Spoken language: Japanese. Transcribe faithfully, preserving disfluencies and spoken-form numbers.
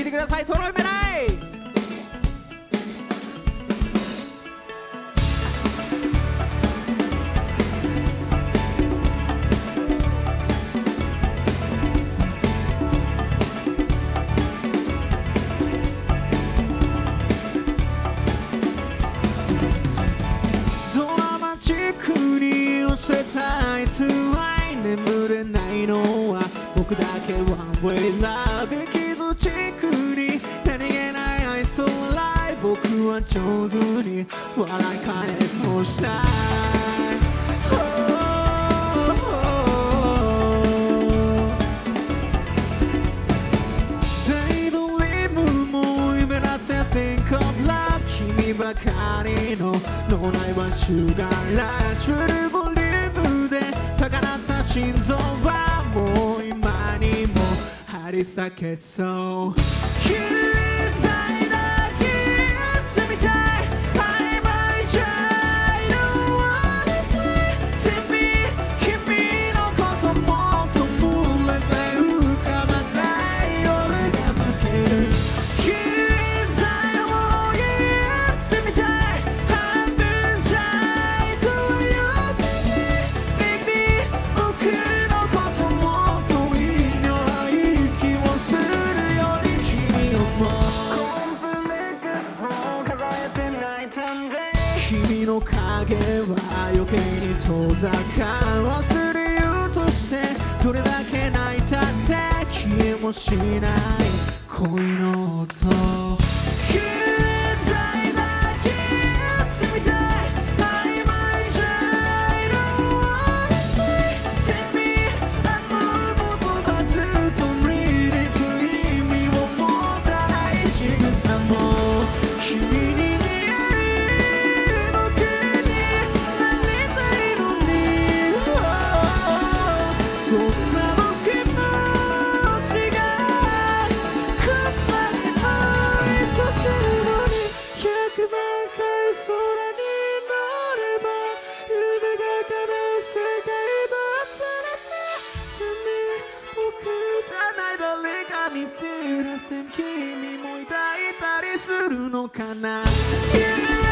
てください。トロイメライたいつはい眠れないのは僕だけワンウェイラブ傷チックに何気ない愛想笑い僕は上手に笑い返そうしたい、デイドリームも夢だって Think of love 君ばかりの脳内はシュガーラッシュボリュームで高鳴った心臓はもう今にも張り裂けそう君だけやってみたい曖昧じゃいのはついてみ君のこともっと無列で浮かばない夜が更ける君だよやってみたい半分じゃいと呼べないBaby僕のこともっといいよ息をするより君をも君の影は余計に遠ざか忘れようとしてどれだけ泣いたって消えもしない恋の音君だけやってみたい曖昧じゃいのはついてみあの僕はずっと無理と意味を持たない仕草も君に君も抱いたりするのかな、yeah